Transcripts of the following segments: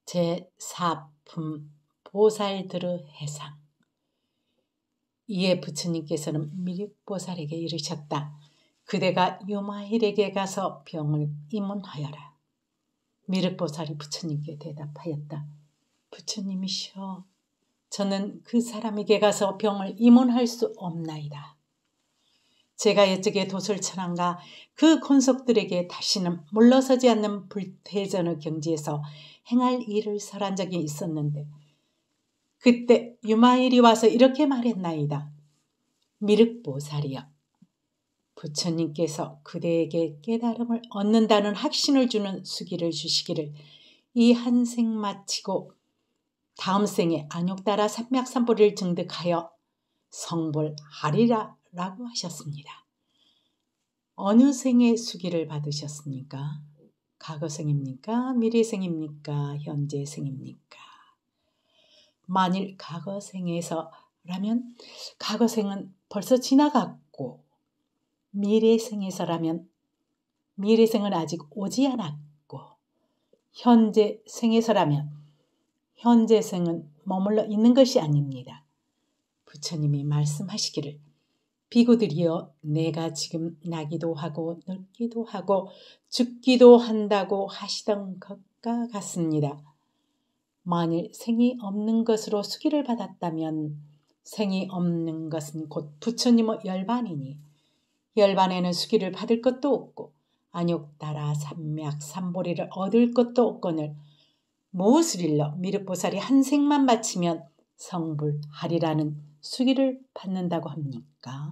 제4품 보살들의 해상. 이에 부처님께서는 미륵보살에게 이르셨다. 그대가 유마일에게 가서 병을 입문하여라. 미륵보살이 부처님께 대답하였다. 부처님이시여, 저는 그 사람에게 가서 병을 입문할 수 없나이다. 제가 이쪽에 도솔천왕과 그 권속들에게 다시는 물러서지 않는 불태전의 경지에서 행할 일을 설한 적이 있었는데 그때 유마일이 와서 이렇게 말했나이다. 미륵보살이여, 부처님께서 그대에게 깨달음을 얻는다는 확신을 주는 수기를 주시기를 이 한 생 마치고 다음 생에 안욕따라 삼맥삼보리를 증득하여 성불하리라 라고 하셨습니다. 어느 생에 수기를 받으셨습니까? 과거생입니까? 미래생입니까? 현재생입니까? 만일 과거생에서라면 과거생은 벌써 지나갔고, 미래생에서라면 미래생은 아직 오지 않았고, 현재생에서라면 현재생은 머물러 있는 것이 아닙니다. 부처님이 말씀하시기를 비구들이여, 내가 지금 나기도 하고 늙기도 하고 죽기도 한다고 하시던 것과 같습니다. 만일 생이 없는 것으로 수기를 받았다면 생이 없는 것은 곧 부처님의 열반이니 열반에는 수기를 받을 것도 없고 안욕따라 삼맥삼보리를 얻을 것도 없거늘 무엇을 일러 미륵보살이 한 생만 바치면 성불하리라는 수기를 받는다고 합니까?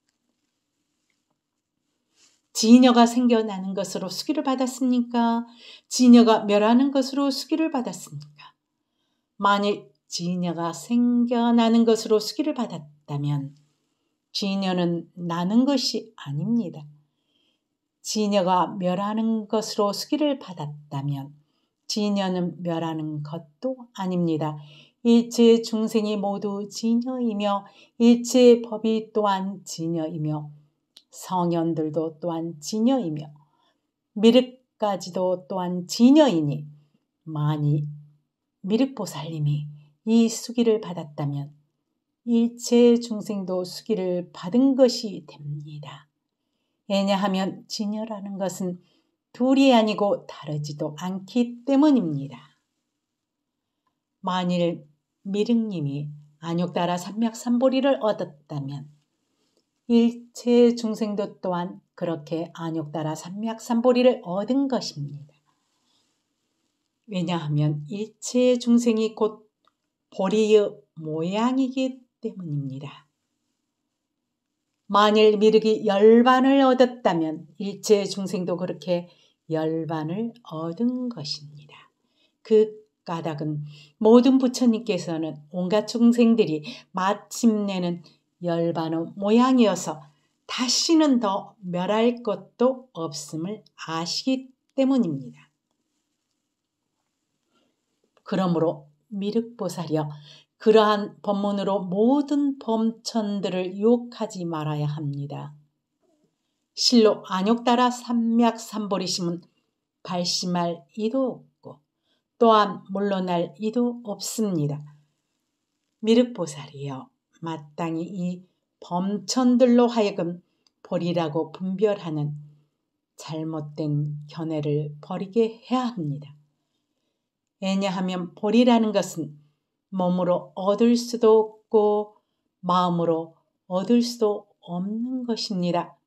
지녀가 생겨나는 것으로 수기를 받았습니까? 지녀가 멸하는 것으로 수기를 받았습니까? 만일 지녀가 생겨나는 것으로 수기를 받았다면 지녀는 나는 것이 아닙니다. 지녀가 멸하는 것으로 수기를 받았다면 지녀는 멸하는 것도 아닙니다. 일체 중생이 모두 지녀이며 일체 법이 또한 지녀이며 성현들도 또한 지녀이며 미륵까지도 또한 지녀이니 만일 미륵보살님이 이 수기를 받았다면 일체 중생도 수기를 받은 것이 됩니다. 왜냐하면 지녀라는 것은 둘이 아니고 다르지도 않기 때문입니다. 만일 미륵님이 안욕따라 삼맥삼보리를 얻었다면 일체 중생도 또한 그렇게 안욕따라 삼맥삼보리를 얻은 것입니다. 왜냐하면 일체 중생이 곧 보리의 모양이기 때문입니다. 만일 미륵이 열반을 얻었다면 일체 중생도 그렇게 열반을 얻은 것입니다. 그 까닭은 모든 부처님께서는 온갖 중생들이 마침내는 열반의 모양이어서 다시는 더 멸할 것도 없음을 아시기 때문입니다. 그러므로 미륵보살이여, 그러한 법문으로 모든 범천들을 유혹하지 말아야 합니다. 실로 안욕따라 삼맥삼보리심은 발심할 이도 없고 또한 물러날 이도 없습니다. 미륵보살이여, 마땅히 이 범천들로 하여금 보리라고 분별하는 잘못된 견해를 버리게 해야 합니다. 왜냐하면 보리라는 것은 몸으로 얻을 수도 없고 마음으로 얻을 수도 없는 것입니다.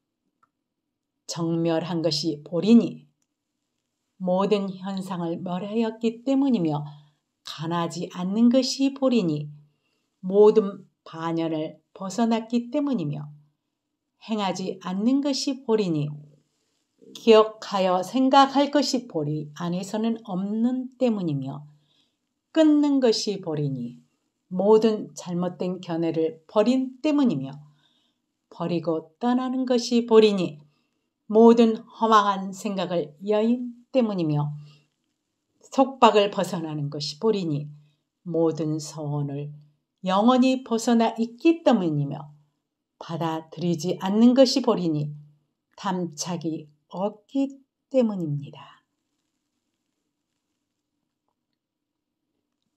정멸한 것이 보리니 모든 현상을 멸하였기 때문이며 가나지 않는 것이 보리니 모든 반연을 벗어났기 때문이며 행하지 않는 것이 보리니 기억하여 생각할 것이 보리 안에서는 없는 때문이며 끊는 것이 보리니 모든 잘못된 견해를 버린 때문이며 버리고 떠나는 것이 보리니 모든 허망한 생각을 여인 때문이며 속박을 벗어나는 것이 보리니 모든 소원을 영원히 벗어나 있기 때문이며 받아들이지 않는 것이 보리니 탐착이 없기 때문입니다.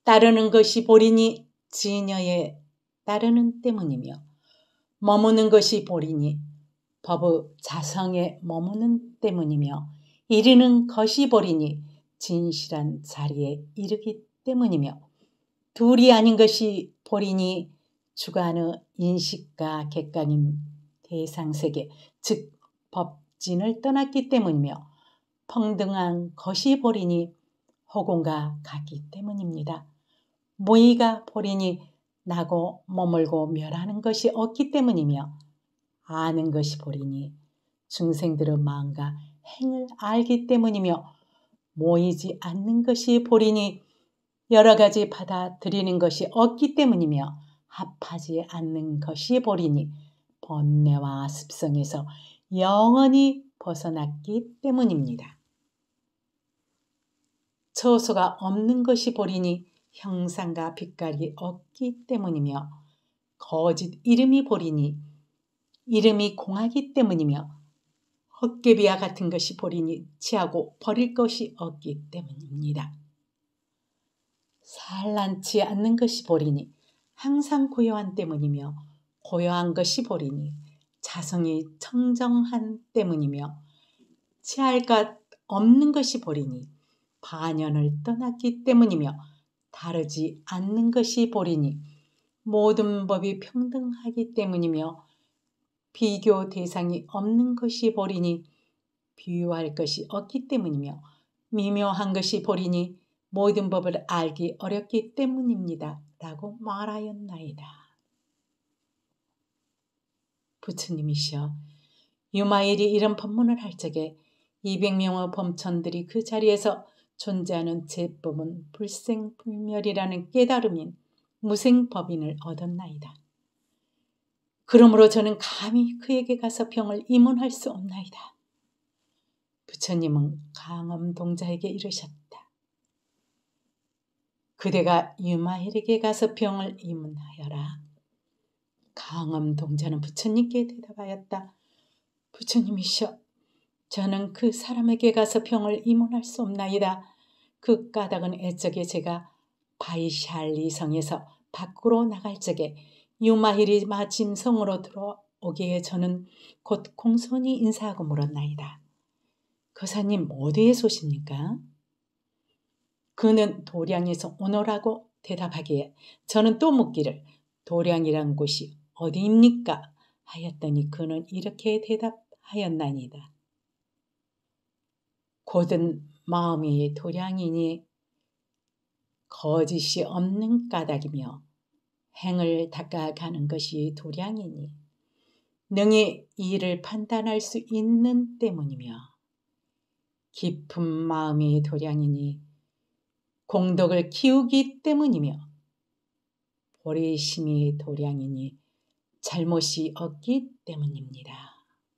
따르는 것이 보리니 진여에 따르는 때문이며 머무는 것이 보리니 법의 자성에 머무는 때문이며 이르는 것이 보리니 진실한 자리에 이르기 때문이며 둘이 아닌 것이 보리니 주관의 인식과 객관인 대상세계 즉 법진을 떠났기 때문이며 평등한 것이 보리니 허공과 같기 때문입니다. 무의가 보리니 나고 머물고 멸하는 것이 없기 때문이며 아는 것이 보리니 중생들의 마음과 행을 알기 때문이며 모이지 않는 것이 보리니 여러 가지 받아들이는 것이 없기 때문이며 합하지 않는 것이 보리니 번뇌와 습성에서 영원히 벗어났기 때문입니다. 처소가 없는 것이 보리니 형상과 빛깔이 없기 때문이며 거짓 이름이 보리니 이름이 공하기 때문이며 헛개비와 같은 것이 보리니 취하고 버릴 것이 없기 때문입니다. 산란치 않는 것이 보리니 항상 고요한 때문이며 고요한 것이 보리니 자성이 청정한 때문이며 취할 것 없는 것이 보리니 반연을 떠났기 때문이며 다르지 않는 것이 보리니 모든 법이 평등하기 때문이며 비교 대상이 없는 것이 보리니 비유할 것이 없기 때문이며 미묘한 것이 보리니 모든 법을 알기 어렵기 때문입니다. 라고 말하였나이다. 부처님이시여 유마일이 이런 법문을 할 적에 200명의 범천들이 그 자리에서 존재하는 제법은 불생불멸이라는 깨달음인 무생법인을 얻었나이다. 그러므로 저는 감히 그에게 가서 병을 임문할 수 없나이다. 부처님은 강엄동자에게 이르셨다. 그대가 유마일에게 가서 병을 임문하여라. 강엄동자는 부처님께 대답하였다. 부처님이시여, 저는 그 사람에게 가서 병을 임문할 수 없나이다. 그 까닭은 애적에 제가 바이샬리 성에서 밖으로 나갈 적에 유마일이 마침 성으로 들어오기에 저는 곧 공손히 인사하고 물었나이다. 거사님 어디에 소십니까? 그는 도량에서 오노라고 대답하기에 저는 또 묻기를 도량이란 곳이 어디입니까? 하였더니 그는 이렇게 대답하였나이다. 곧은 마음이 도량이니 거짓이 없는 까닭이며 행을 닦아가는 것이 도량이니 능히 이를 판단할 수 있는 때문이며 깊은 마음이 도량이니 공덕을 키우기 때문이며 보리심이 도량이니 잘못이 없기 때문입니다.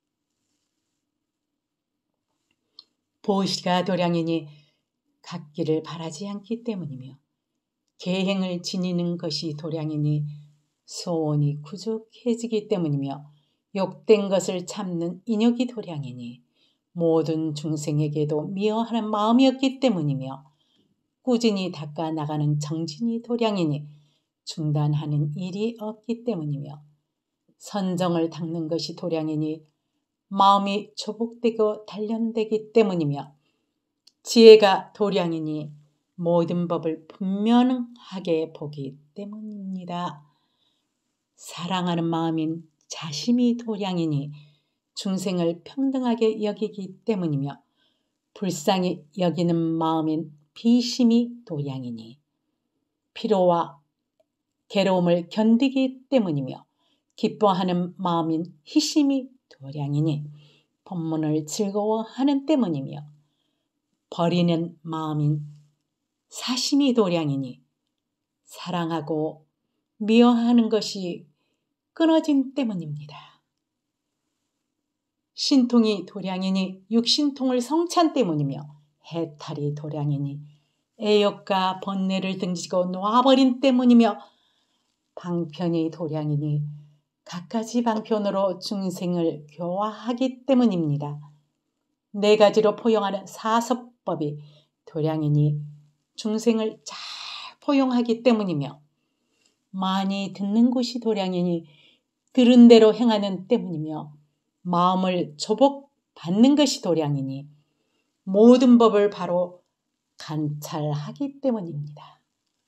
보시가 도량이니 갖기를 바라지 않기 때문이며 계행을 지니는 것이 도량이니 소원이 구족해지기 때문이며 욕된 것을 참는 인욕이 도량이니 모든 중생에게도 미워하는 마음이었기 때문이며 꾸준히 닦아 나가는 정진이 도량이니 중단하는 일이 없기 때문이며 선정을 닦는 것이 도량이니 마음이 조복되고 단련되기 때문이며 지혜가 도량이니 모든 법을 분명하게 보기 때문입니다. 사랑하는 마음인 자심이 도량이니 중생을 평등하게 여기기 때문이며 불쌍히 여기는 마음인 비심이 도량이니 피로와 괴로움을 견디기 때문이며 기뻐하는 마음인 희심이 도량이니 법문을 즐거워하는 때문이며 버리는 마음인 사심이 도량이니 사랑하고 미워하는 것이 끊어진 때문입니다. 신통이 도량이니 육신통을 성찬 때문이며 해탈이 도량이니 애욕과 번뇌를 등지고 놓아버린 때문이며 방편이 도량이니 갖가지 방편으로 중생을 교화하기 때문입니다. 네 가지로 포용하는 사섭법이 도량이니 중생을 잘 포용하기 때문이며 많이 듣는 곳이 도량이니 들은 대로 행하는 때문이며 마음을 조복받는 것이 도량이니 모든 법을 바로 관찰하기 때문입니다.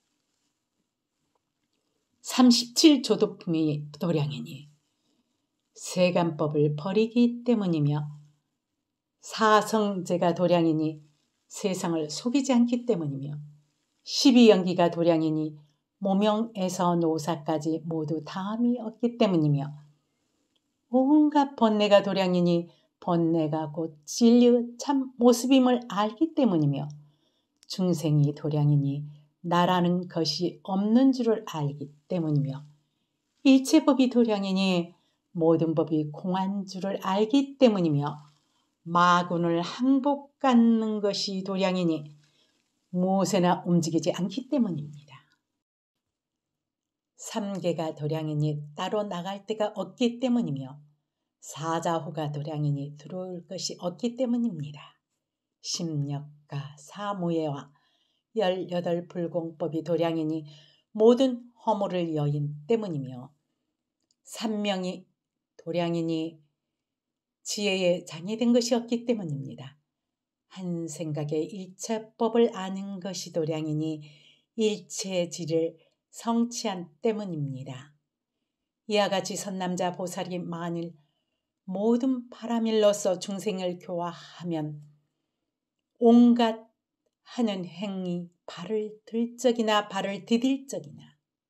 37조도품이 도량이니 세간법을 버리기 때문이며 사성제가 도량이니 세상을 속이지 않기 때문이며 12연기가 도량이니 모명에서 노사까지 모두 다함이 없기 때문이며 온갖 번뇌가 도량이니 번뇌가 곧 진리의 참 모습임을 알기 때문이며 중생이 도량이니 나라는 것이 없는 줄을 알기 때문이며 일체법이 도량이니 모든 법이 공한 줄을 알기 때문이며 마군을 항복받는 것이 도량이니 무엇에나 움직이지 않기 때문입니다. 삼계가 도량이니 따로 나갈 데가 없기 때문이며 사자후가 도량이니 들어올 것이 없기 때문입니다. 심력과 사무예와 18불공법이 도량이니 모든 허물을 여인 때문이며 삼명이 도량이니 지혜에 장애된 것이 없기 때문입니다. 한 생각에 일체법을 아는 것이 도량이니 일체의 질을 성취한 때문입니다. 이와 같이 선남자 보살이 만일 모든 바람일로서 중생을 교화하면 온갖 하는 행위 발을 들 적이나 발을 디딜 적이나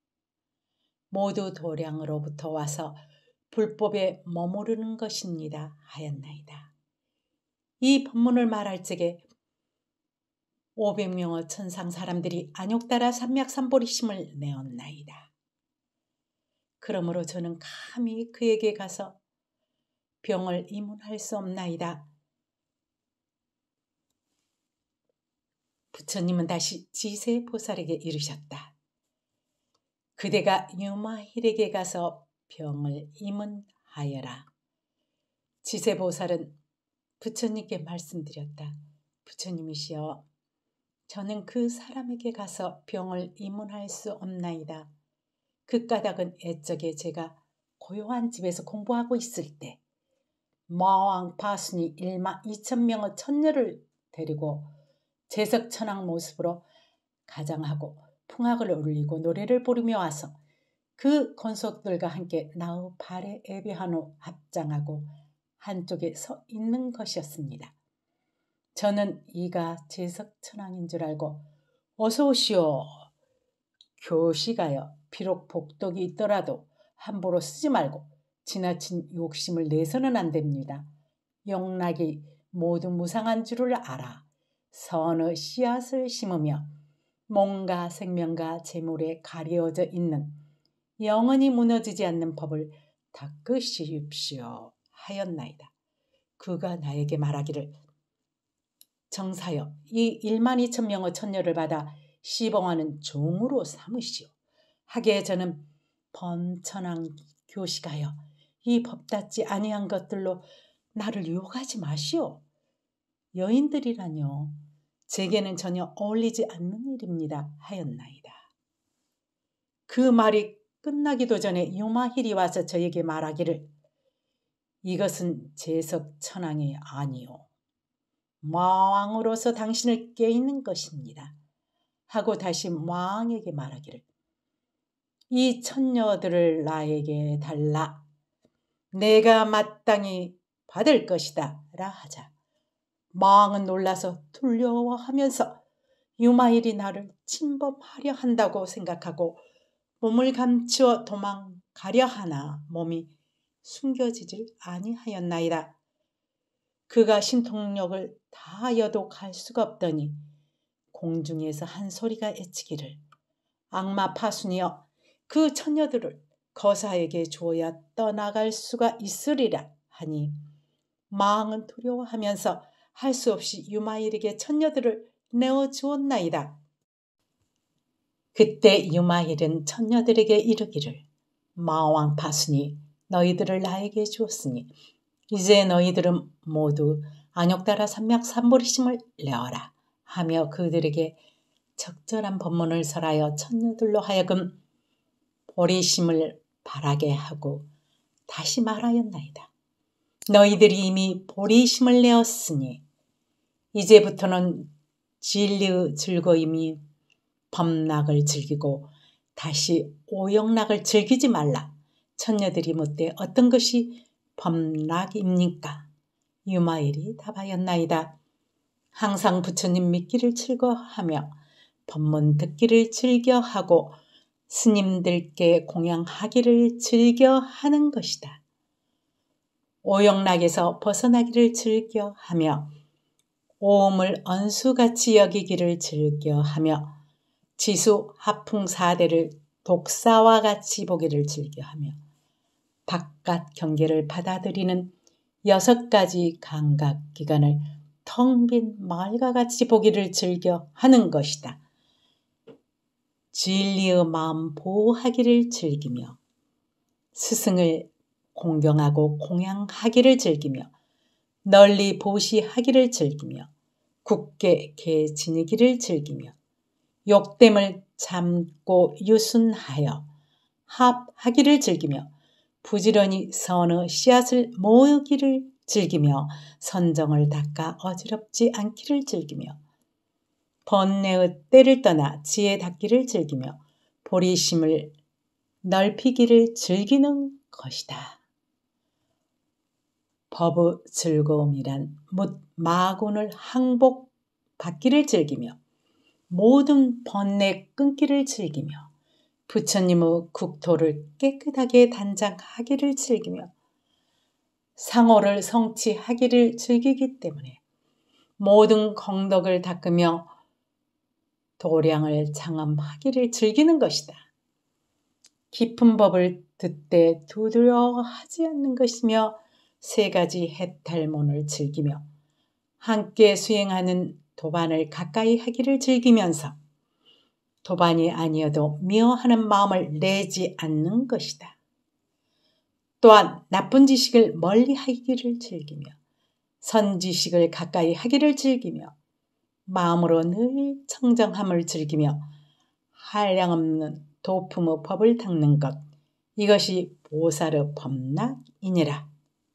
모두 도량으로부터 와서 불법에 머무르는 것입니다 하였나이다. 이 법문을 말할 적에 500명의 천상 사람들이 안욕따라 삼맥삼보리심을 내었나이다. 그러므로 저는 감히 그에게 가서 병을 이문할 수 없나이다. 부처님은 다시 지세보살에게 이르셨다. 그대가 유마힐에게 가서 병을 이문하여라. 지세보살은 부처님께 말씀드렸다. 부처님이시여, 저는 그 사람에게 가서 병을 이문할 수 없나이다. 그 까닭은 애적에 제가 고요한 집에서 공부하고 있을 때 마왕 파순이 1만 2천 명의 천녀를 데리고 제석천왕 모습으로 가장하고 풍악을 울리고 노래를 부르며 와서 그 권속들과 함께 나의 발에 예배한 후 합장하고 한쪽에 서 있는 것이었습니다. 저는 이가 제석천왕인 줄 알고 어서 오시오. 교시가여 비록 복덕이 있더라도 함부로 쓰지 말고 지나친 욕심을 내서는 안 됩니다. 영락이 모두 무상한 줄을 알아 선의 씨앗을 심으며 몸과 생명과 재물에 가려져 있는 영원히 무너지지 않는 법을 닦으시옵시오 하였나이다. 그가 나에게 말하기를 정사여 이 1만 2천 명의 천녀를 받아 시봉하는 종으로 삼으시오. 하기에 저는 번천왕 교시가여 이 법답지 아니한 것들로 나를 유혹하지 마시오. 여인들이라뇨. 제게는 전혀 어울리지 않는 일입니다 하였나이다. 그 말이 끝나기도 전에 유마힐이 와서 저에게 말하기를 이것은 제석천왕이 아니오. 마왕으로서 당신을 깨있는 것입니다. 하고 다시 마왕에게 말하기를 이 천녀들을 나에게 달라. 내가 마땅히 받을 것이다 라 하자 마왕은 놀라서 두려워하면서 유마일이 나를 침범하려 한다고 생각하고 몸을 감추어 도망가려 하나 몸이 숨겨지질 아니하였나이다. 그가 신통력을 다하여도 갈 수가 없더니 공중에서 한 소리가 애치기를 악마 파순이여 그 처녀들을 거사에게 주어야 떠나갈 수가 있으리라 하니 마왕은 두려워하면서 할 수 없이 유마일에게 처녀들을 내어주었나이다. 그때 유마일은 처녀들에게 이르기를 마왕 파순이 너희들을 나에게 주었으니 이제 너희들은 모두 안욕따라 삼맥삼보리심을 내어라 하며 그들에게 적절한 법문을 설하여 처녀들로 하여금 보리심을 바라게 하고 다시 말하였나이다. 너희들이 이미 보리심을 내었으니 이제부터는 진리의 즐거움이 범락을 즐기고 다시 오영락을 즐기지 말라. 처녀들이 묻되 어떤 것이 범락입니까? 유마일이 답하였나이다. 항상 부처님 믿기를 즐거하며 법문 듣기를 즐겨하고 스님들께 공양하기를 즐겨하는 것이다. 오영락에서 벗어나기를 즐겨하며 오음을 언수같이 여기기를 즐겨하며 지수 하풍사대를 독사와 같이 보기를 즐겨하며 바깥 경계를 받아들이는 6가지 감각기관을 텅 빈 마을과 같이 보기를 즐겨하는 것이다. 진리의 마음 보호하기를 즐기며 스승을 공경하고 공양하기를 즐기며 널리 보시하기를 즐기며 굳게 개 지니기를 즐기며 욕됨을 참고 유순하여 합하기를 즐기며 부지런히 선의 씨앗을 모으기를 즐기며 선정을 닦아 어지럽지 않기를 즐기며 번뇌의 때를 떠나 지혜 닦기를 즐기며 보리심을 넓히기를 즐기는 것이다. 법의 즐거움이란 묻 마군을 항복받기를 즐기며 모든 번뇌 끊기를 즐기며 부처님의 국토를 깨끗하게 단장하기를 즐기며 상호를 성취하기를 즐기기 때문에 모든 공덕을 닦으며 도량을 장엄하기를 즐기는 것이다. 깊은 법을 듣되 두려워하지 않는 것이며 3가지 해탈문을 즐기며 함께 수행하는 도반을 가까이 하기를 즐기면서 도반이 아니어도 미워하는 마음을 내지 않는 것이다. 또한 나쁜 지식을 멀리 하기를 즐기며 선지식을 가까이 하기를 즐기며 마음으로 늘 청정함을 즐기며 한량없는 도품의 법을 닦는 것, 이것이 보살의 법락이니라.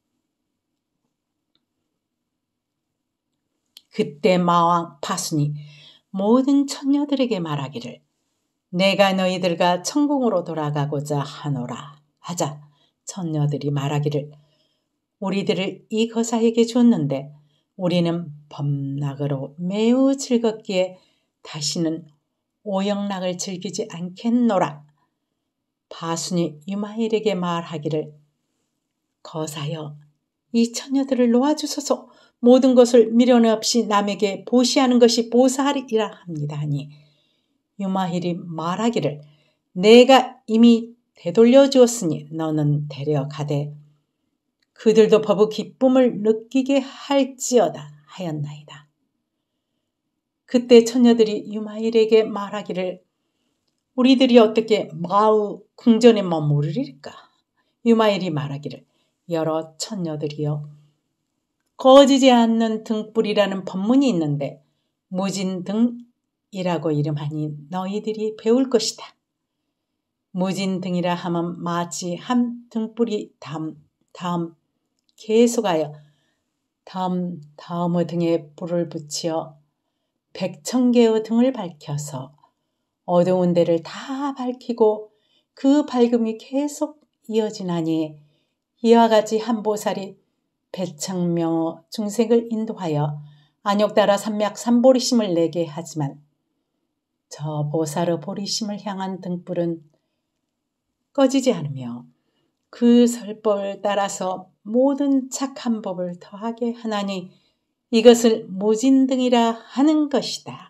그때 마왕 파순이 모든 처녀들에게 말하기를 내가 너희들과 천궁으로 돌아가고자 하노라 하자 처녀들이 말하기를 우리들을 이 거사에게 줬는데 우리는 법락으로 매우 즐겁기에 다시는 오영락을 즐기지 않겠노라. 파순이 유마일에게 말하기를 거사여 이 처녀들을 놓아주소서. 모든 것을 미련 없이 남에게 보시하는 것이 보살이라 합니다 하니 유마일이 말하기를 내가 이미 되돌려 주었으니 너는 데려가되 그들도 법의 기쁨을 느끼게 할지어다 하였나이다. 그때 처녀들이 유마일에게 말하기를 우리들이 어떻게 마우 궁전에 머무르리까? 유마일이 말하기를 여러 처녀들이여 꺼지지 않는 등불이라는 법문이 있는데 무진등이라고 이름하니 너희들이 배울 것이다. 무진등이라 하면 마치 한 등불이 다음 계속하여 다음의 등에 불을 붙여 100,000개의 등을 밝혀서 어두운 데를 다 밝히고 그 밝음이 계속 이어지나니 이와 같이 한 보살이 100,000명의 중생을 인도하여 안욕따라 삼맥 삼보리심을 내게 하지만 저 보살의 보리심을 향한 등불은 꺼지지 않으며 그 설법을 따라서 모든 착한 법을 더하게 하나니 이것을 무진등이라 하는 것이다.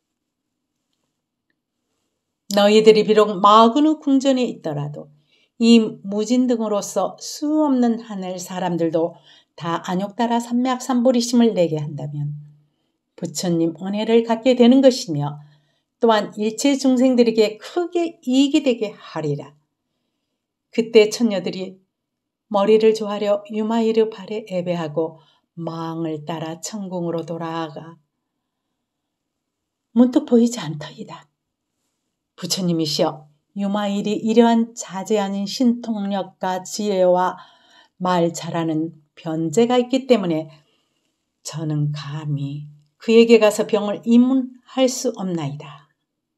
너희들이 비록 마근의 궁전에 있더라도 이 무진등으로서 수 없는 하늘 사람들도 다 안욕따라 삼맥 삼보리심을 내게 한다면 부처님 은혜를 갖게 되는 것이며 또한 일체 중생들에게 크게 이익이 되게 하리라. 그때 처녀들이 머리를 조아려 유마일의 발에 예배하고 마왕을 따라 천궁으로 돌아가 문득 보이지 않더이다. 부처님이시여, 유마일이 이러한 자제 아닌 신통력과 지혜와 말 잘하는 변제가 있기 때문에 저는 감히 그에게 가서 병을 입문할 수 없나이다.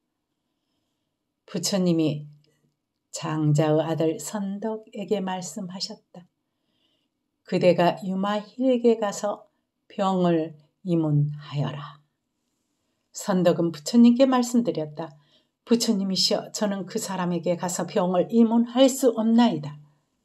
부처님이 장자의 아들 선덕에게 말씀하셨다. 그대가 유마힐에게 가서 병을 입문하여라. 선덕은 부처님께 말씀드렸다. 부처님이시여, 저는 그 사람에게 가서 병을 입문할 수 없나이다.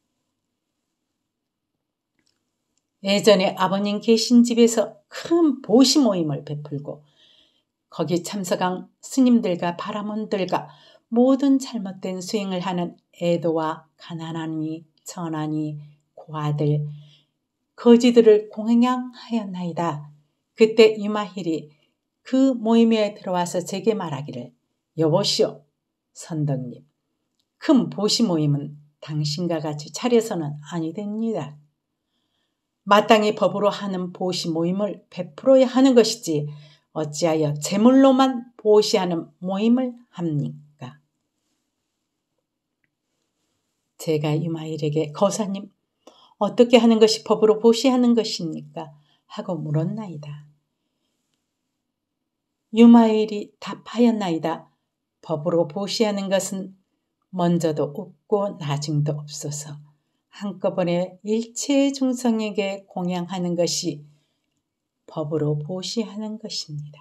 예전에 아버님 계신 집에서 큰 보시 모임을 베풀고 거기 참석한 스님들과 바라문들과 모든 잘못된 수행을 하는 애도와 가난하니 천하니 고아들 거지들을 공양하였나이다. 그때 유마힐이 그 모임에 들어와서 제게 말하기를, 여보시오 선덕님, 큰 보시 모임은 당신과 같이 차려서는 아니 됩니다. 마땅히 법으로 하는 보시 모임을 베풀어야 하는 것이지 어찌하여 제물로만 보시하는 모임을 합니까? 제가 유마일에게 거사님, 어떻게 하는 것이 법으로 보시하는 것입니까? 하고 물었나이다. 유마일이 답하였나이다. 법으로 보시하는 것은 먼저도 없고 나중도 없어서 한꺼번에 일체의 중성에게 공양하는 것이 법으로 보시하는 것입니다.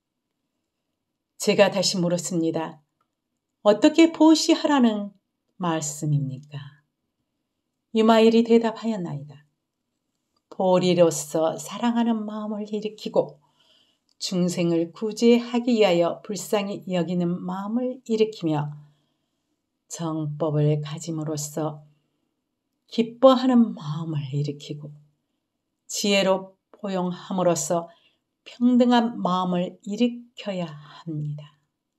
제가 다시 물었습니다. 어떻게 보시하라는 말씀입니까? 유마일이 대답하였나이다. 보리로서 사랑하는 마음을 일으키고 중생을 구제하기 위하여 불쌍히 여기는 마음을 일으키며 정법을 가짐으로써 기뻐하는 마음을 일으키고 지혜로 포용함으로써 평등한 마음을 일으켜야 합니다.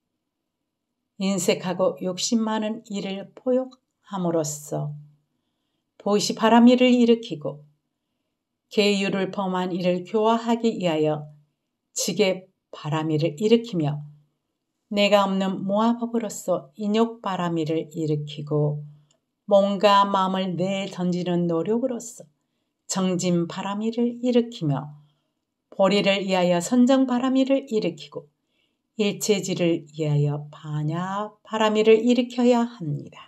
인색하고 욕심 많은 일을 포용함으로써 보시 바람일을 일으키고 계율을 범한 일을 교화하기 위하여 지게 바람일을 일으키며 내가 없는 무아법으로서 인욕 바람일을 일으키고 몸과 마음을 내던지는 노력으로서 정진 바람일을 일으키며 보리를 위하여 선정 바람일을 일으키고 일체지를 위하여 반야 바람일을 일으켜야 합니다.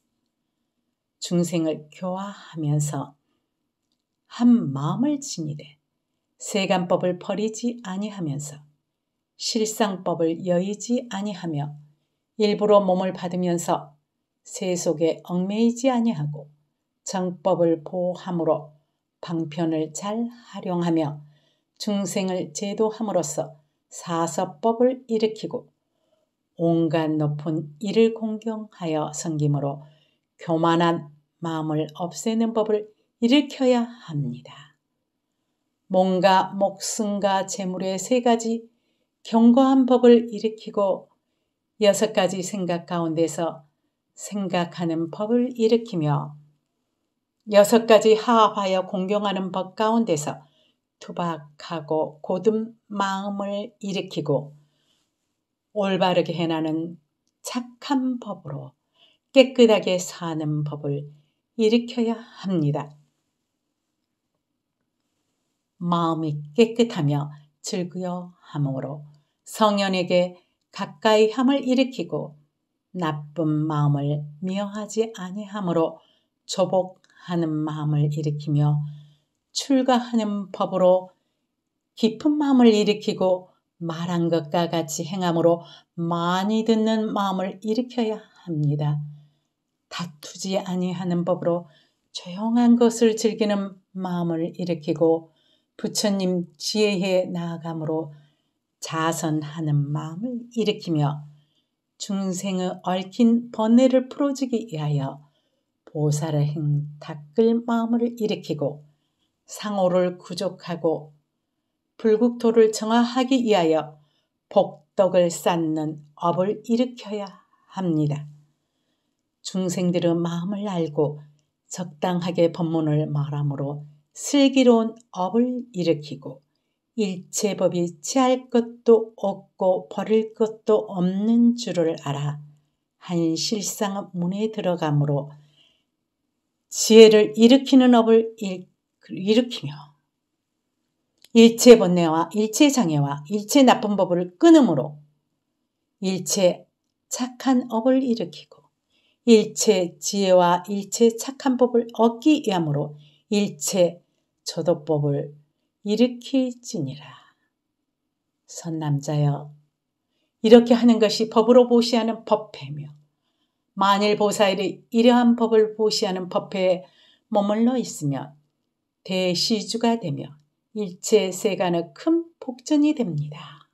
중생을 교화하면서 한 마음을 지니되 세간법을 버리지 아니하면서 실상법을 여의지 아니하며 일부러 몸을 받으면서 세속에 얽매이지 아니하고 정법을 보호함으로 방편을 잘 활용하며 중생을 제도함으로써 사서법을 일으키고 온갖 높은 이를 공경하여 섬김으로 교만한 마음을 없애는 법을 일으켜야 합니다. 몸과 목숨과 재물의 3가지 견고한 법을 일으키고 6가지 생각 가운데서 생각하는 법을 일으키며 6가지 하합하여 공경하는 법 가운데서 투박하고 고든 마음을 일으키고 올바르게 행하는 착한 법으로 깨끗하게 사는 법을 일으켜야 합니다. 마음이 깨끗하며 즐거워함으로 성현에게 가까이 함을 일으키고 나쁜 마음을 미워하지 아니함으로 조복하는 마음을 일으키며 출가하는 법으로 깊은 마음을 일으키고 말한 것과 같이 행함으로 많이 듣는 마음을 일으켜야 합니다. 다투지 아니하는 법으로 조용한 것을 즐기는 마음을 일으키고 부처님 지혜에 나아감으로 자선하는 마음을 일으키며 중생의 얽힌 번뇌를 풀어주기 위하여 보살의 행 닦을 마음을 일으키고 상호를 구족하고 불국토를 정화하기 위하여 복덕을 쌓는 업을 일으켜야 합니다. 중생들의 마음을 알고 적당하게 법문을 말함으로 슬기로운 업을 일으키고 일체법이 취할 것도 없고 버릴 것도 없는 줄을 알아 한 실상의 문에 들어가므로 지혜를 일으키는 업을 일으키며 일체 번뇌와 일체 장애와 일체 나쁜 법을 끊음으로 일체 착한 업을 일으키고 일체 지혜와 일체 착한 법을 얻기 위함으로 일체 조도법을 일으킬지니라. 선남자여, 이렇게 하는 것이 법으로 보시하는 법회며 만일 보살이 이러한 법을 보시하는 법회에 머물러 있으면 대시주가 되며 일체 세간의 큰 복전이 됩니다.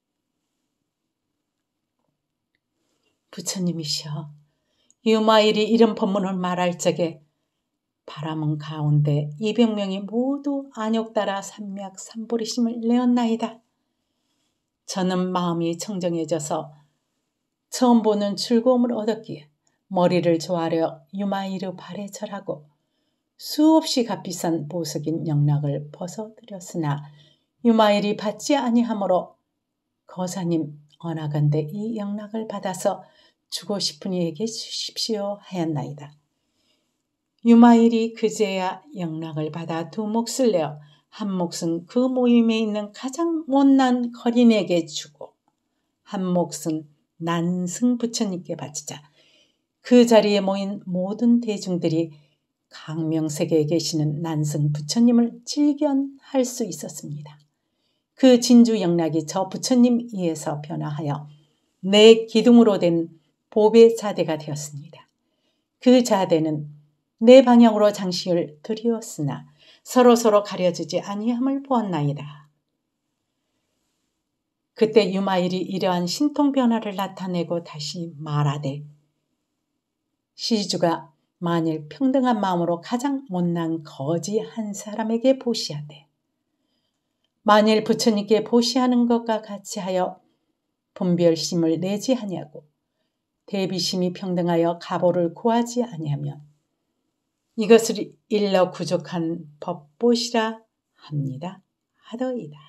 부처님이시여, 유마일이 이런 법문을 말할 적에 바람은 가운데 200명이 모두 안욕 따라 삼맥 삼보리심을 내었나이다. 저는 마음이 청정해져서 처음 보는 즐거움을 얻었기에 머리를 조아려 유마일의 발에 절하고 수없이 값비싼 보석인 영락을 벗어드렸으나 유마일이 받지 아니하므로 거사님 어나간대 이 영락을 받아서 주고 싶은 이에게 주십시오 하였나이다. 유마일이 그제야 영락을 받아 두 몫을 내어 한 몫은 그 모임에 있는 가장 못난 거린에게 주고 한 몫은 난승 부처님께 바치자 그 자리에 모인 모든 대중들이 강명세계에 계시는 난승 부처님을 질견할 수 있었습니다. 그 진주 영락이 저 부처님 이에서 변화하여 내 기둥으로 된 보배 자대가 되었습니다. 그 자대는 내 방향으로 장식을 드리었으나 서로서로 가려지지 아니함을 보았나이다. 그때 유마일이 이러한 신통 변화를 나타내고 다시 말하되 시주가 만일 평등한 마음으로 가장 못난 거지 한 사람에게 보시하되 만일 부처님께 보시하는 것과 같이 하여 분별심을 내지 아니하고 대비심이 평등하여 가보를 구하지 아니하면 이것을 일러 구족한 법보시라 합니다. 하더이다.